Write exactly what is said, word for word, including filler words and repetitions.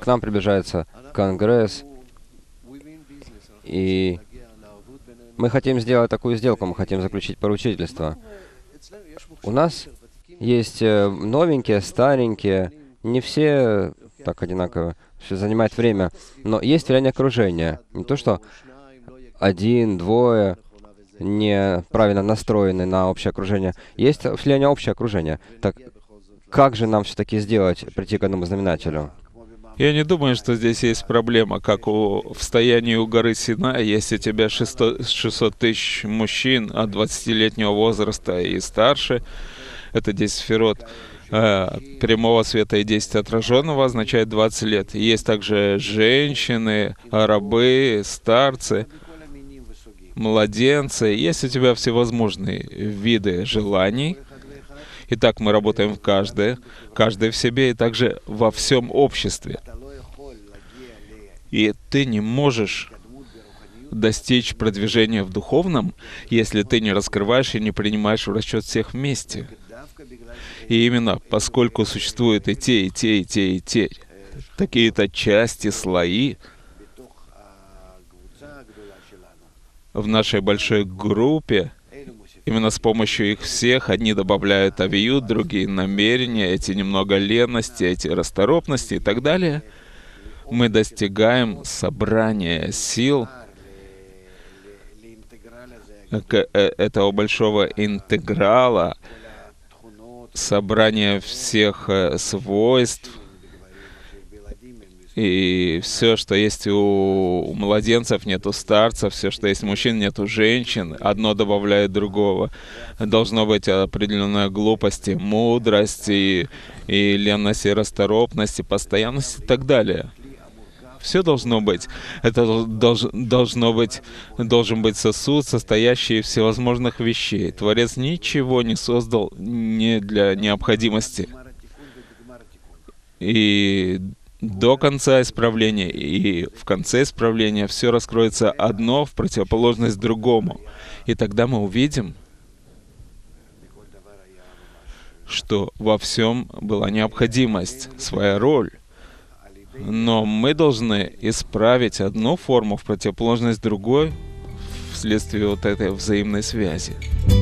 к нам приближается Конгресс, и мы хотим сделать такую сделку, мы хотим заключить поручительство. У нас есть э, новенькие, старенькие, не все так одинаково, все занимает время, но есть влияние окружения. Не то, что один, двое неправильно настроены на общее окружение. Есть влияние общее окружение. Так как же нам все-таки сделать, прийти к одному знаменателю? Я не думаю, что здесь есть проблема, как у, в стоянии у горы Синай, если у тебя шестьсот тысяч мужчин от двадцатилетнего возраста и старше, это десять сферот э, прямого света и десять отраженного, означает двадцать лет. Есть также женщины, рабы, старцы, младенцы. Есть у тебя всевозможные виды желаний. Итак, мы работаем в каждой, каждой в себе и также во всем обществе. И ты не можешь достичь продвижения в духовном, если ты не раскрываешь и не принимаешь в расчет всех вместе. И именно поскольку существуют и те, и те, и те, и те, такие-то части, слои в нашей большой группе, именно с помощью их всех одни добавляют авию, другие намерения, эти немного лености, эти расторопности и так далее. Мы достигаем собрания сил этого большого интеграла, собрания всех свойств. И все, что есть у младенцев, нет у старцев, все, что есть у мужчин, нет у женщин, одно добавляет другого. Должно быть определенная глупость, и мудрость, и, и ленность, и расторопность, и постоянность, и так далее. Все должно быть. Это долж, должно быть, должен быть сосуд, состоящий из всевозможных вещей. Творец ничего не создал не для необходимости. И до конца исправления и в конце исправления все раскроется одно в противоположность другому. И тогда мы увидим, что во всем была необходимость, своя роль. Но мы должны исправить одну форму в противоположность другой вследствие вот этой взаимной связи.